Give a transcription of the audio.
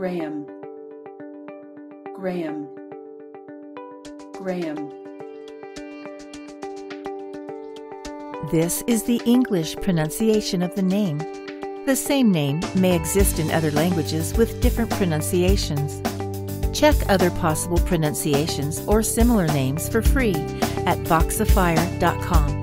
Graham, Graham, Graham. This is the English pronunciation of the name. The same name may exist in other languages with different pronunciations. Check other possible pronunciations or similar names for free at Voxifier.com.